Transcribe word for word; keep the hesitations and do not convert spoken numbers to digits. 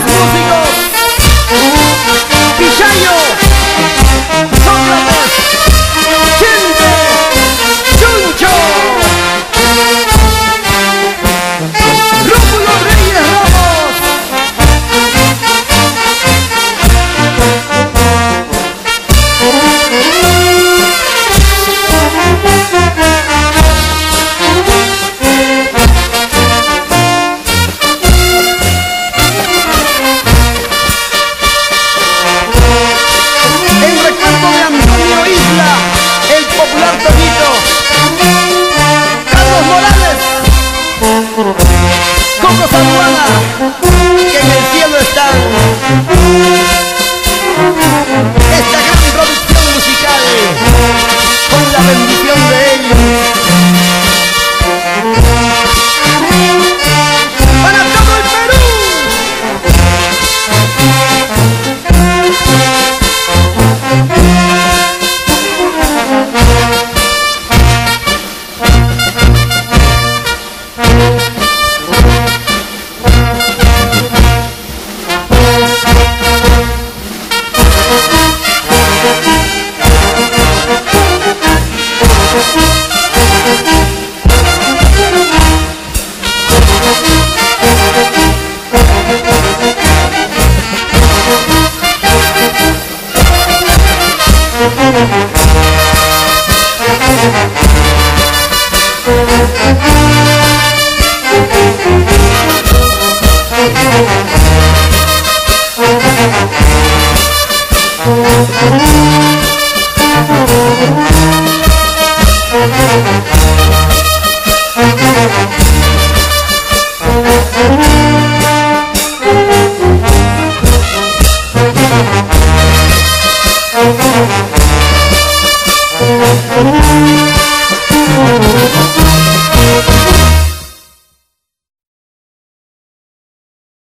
los músicos Pichayo, Sócrates, Chente, Chuncho, Rómulo Reyes Ramos. Coco Saruana, que en el cielo están. Esta gran producción musical, con la bendición de ellos, para todo el Perú. Thank you.